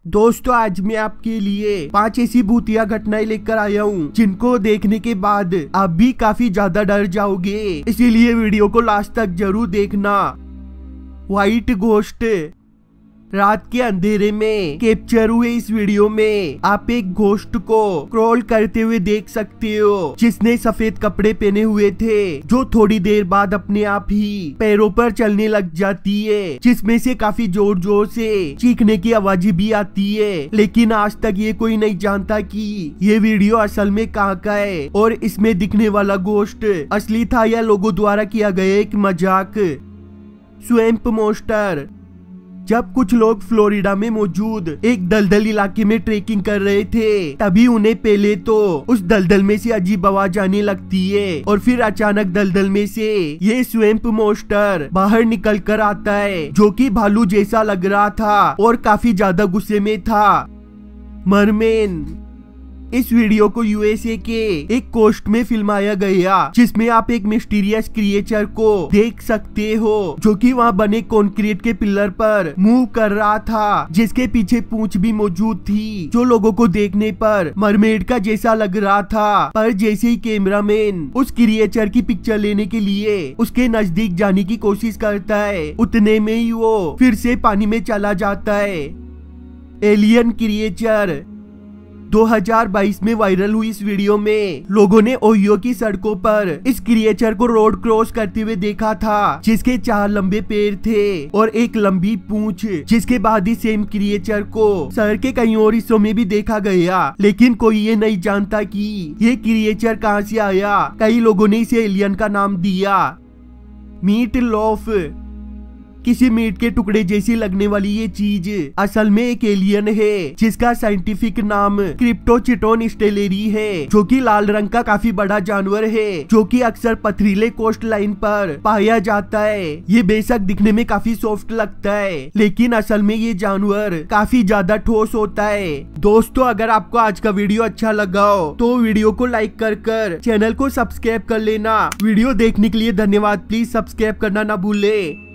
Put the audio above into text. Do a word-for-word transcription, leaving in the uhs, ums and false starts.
दोस्तों आज मैं आपके लिए पांच ऐसी भूतिया घटनाएं लेकर आया हूँ जिनको देखने के बाद आप भी काफी ज्यादा डर जाओगे, इसीलिए वीडियो को लास्ट तक जरूर देखना। White ghost. रात के अंधेरे में कैप्चर हुए इस वीडियो में आप एक घोस्ट को क्रॉल करते हुए देख सकते हो, जिसने सफेद कपड़े पहने हुए थे, जो थोड़ी देर बाद अपने आप ही पैरों पर चलने लग जाती है, जिसमें से काफी जोर जोर से चीखने की आवाज भी आती है। लेकिन आज तक ये कोई नहीं जानता कि ये वीडियो असल में कहाँ का है और इसमें दिखने वाला घोस्ट असली था या लोगों द्वारा किया गया एक मजाक। Swamp monster. जब कुछ लोग फ्लोरिडा में मौजूद एक दलदल इलाके में ट्रेकिंग कर रहे थे, तभी उन्हें पहले तो उस दलदल में से अजीब आवाज आने लगती है और फिर अचानक दलदल में से ये स्वैम्प मॉन्स्टर बाहर निकल कर आता है, जो कि भालू जैसा लग रहा था और काफी ज्यादा गुस्से में था। मरमेन। इस वीडियो को यूएसए के एक कोस्ट में फिल्माया गया, जिसमें आप एक मिस्टीरियस क्रिएचर को देख सकते हो, जो कि वहां बने कंक्रीट के पिलर पर मूव कर रहा था, जिसके पीछे पूंछ भी मौजूद थी, जो लोगों को देखने पर मरमेड का जैसा लग रहा था। पर जैसे ही कैमरामैन उस क्रिएचर की पिक्चर लेने के लिए उसके नजदीक जाने की कोशिश करता है, उतने में ही वो फिर से पानी में चला जाता है। Alien creature. दो हज़ार बाईस में वायरल हुई इस वीडियो में लोगों ने ओहियो की सड़कों पर इस क्रिएचर को रोड क्रॉस करते हुए देखा था, जिसके चार लंबे पैर थे और एक लंबी पूंछ, जिसके बाद ही सेम क्रिएचर को शहर के कई और हिस्सों में भी देखा गया। लेकिन कोई ये नहीं जानता कि ये क्रिएचर कहां से आया। कई लोगों ने इसे एलियन का नाम दिया। Meet loaf. किसी मीट के टुकड़े जैसी लगने वाली ये चीज असल में एक एलियन है, जिसका साइंटिफिक नाम क्रिप्टोचिटोन स्टेलेरी है, जो कि लाल रंग का काफी बड़ा जानवर है, जो कि अक्सर पथरीले कोस्ट लाइन पर पाया जाता है। ये बेशक दिखने में काफी सॉफ्ट लगता है, लेकिन असल में ये जानवर काफी ज्यादा ठोस होता है। दोस्तों अगर आपको आज का वीडियो अच्छा लगा हो तो वीडियो को लाइक कर कर चैनल को सब्सक्राइब कर लेना। वीडियो देखने के लिए धन्यवाद। प्लीज सब्सक्राइब करना ना भूले।